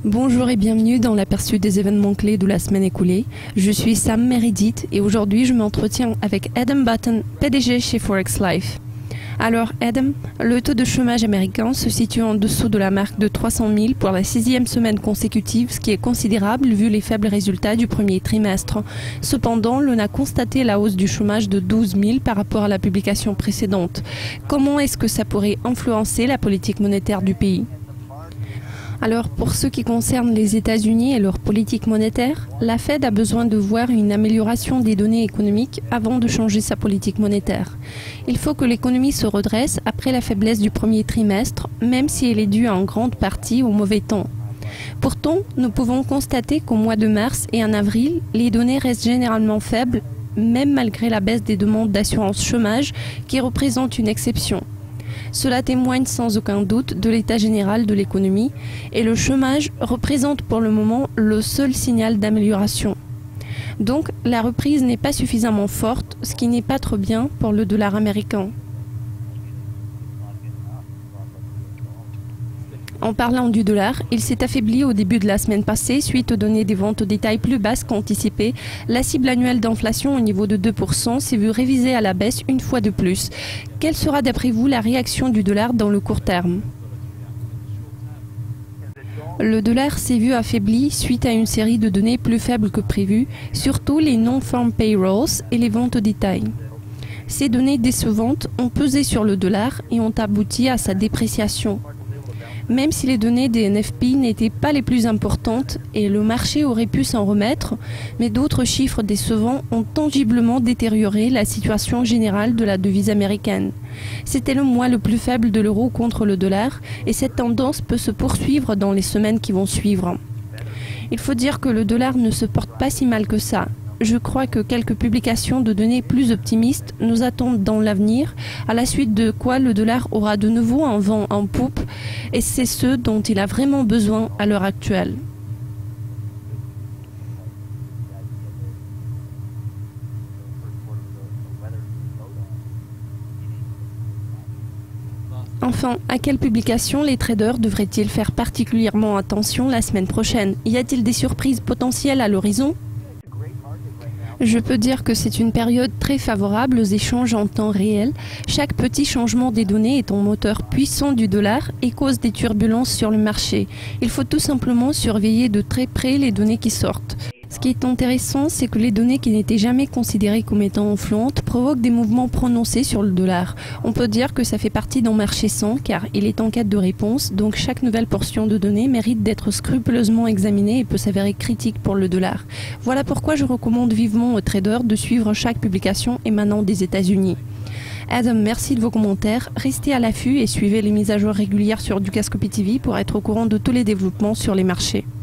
Bonjour et bienvenue dans l'aperçu des événements clés de la semaine écoulée. Je suis Sam Meredith et aujourd'hui je m'entretiens avec Adam Button, PDG chez Forex Life. Alors Adam, le taux de chômage américain se situe en dessous de la marque de 300 000 pour la 6e semaine consécutive, ce qui est considérable vu les faibles résultats du premier trimestre. Cependant, l'on a constaté la hausse du chômage de 12 000 par rapport à la publication précédente. Comment est-ce que ça pourrait influencer la politique monétaire du pays ? Alors, pour ce qui concerne les États-Unis et leur politique monétaire, la Fed a besoin de voir une amélioration des données économiques avant de changer sa politique monétaire. Il faut que l'économie se redresse après la faiblesse du premier trimestre, même si elle est due en grande partie au mauvais temps. Pourtant, nous pouvons constater qu'au mois de mars et en avril, les données restent généralement faibles, même malgré la baisse des demandes d'assurance chômage, qui représente une exception. Cela témoigne sans aucun doute de l'état général de l'économie et le chômage représente pour le moment le seul signal d'amélioration. Donc la reprise n'est pas suffisamment forte, ce qui n'est pas trop bien pour le dollar américain. En parlant du dollar, il s'est affaibli au début de la semaine passée suite aux données des ventes au détail plus basses qu'anticipées. La cible annuelle d'inflation au niveau de 2% s'est vue révisée à la baisse une fois de plus. Quelle sera d'après vous la réaction du dollar dans le court terme ? Le dollar s'est vu affaibli suite à une série de données plus faibles que prévu, surtout les non-farm payrolls et les ventes au détail. Ces données décevantes ont pesé sur le dollar et ont abouti à sa dépréciation. Même si les données des NFP n'étaient pas les plus importantes et le marché aurait pu s'en remettre, mais d'autres chiffres décevants ont tangiblement détérioré la situation générale de la devise américaine. C'était le mois le plus faible de l'euro contre le dollar et cette tendance peut se poursuivre dans les semaines qui vont suivre. Il faut dire que le dollar ne se porte pas si mal que ça. Je crois que quelques publications de données plus optimistes nous attendent dans l'avenir, à la suite de quoi le dollar aura de nouveau un vent en poupe, et c'est ce dont il a vraiment besoin à l'heure actuelle. Enfin, à quelle publication les traders devraient-ils faire particulièrement attention la semaine prochaine ? Y a-t-il des surprises potentielles à l'horizon ? Je peux dire que c'est une période très favorable aux échanges en temps réel. Chaque petit changement des données est un moteur puissant du dollar et cause des turbulences sur le marché. Il faut tout simplement surveiller de très près les données qui sortent. Ce qui est intéressant, c'est que les données qui n'étaient jamais considérées comme étant influentes provoquent des mouvements prononcés sur le dollar. On peut dire que ça fait partie d'un marché sain car il est en quête de réponse, donc chaque nouvelle portion de données mérite d'être scrupuleusement examinée et peut s'avérer critique pour le dollar. Voilà pourquoi je recommande vivement aux traders de suivre chaque publication émanant des États-Unis. Adam, merci de vos commentaires. Restez à l'affût et suivez les mises à jour régulières sur Dukascopy TV pour être au courant de tous les développements sur les marchés.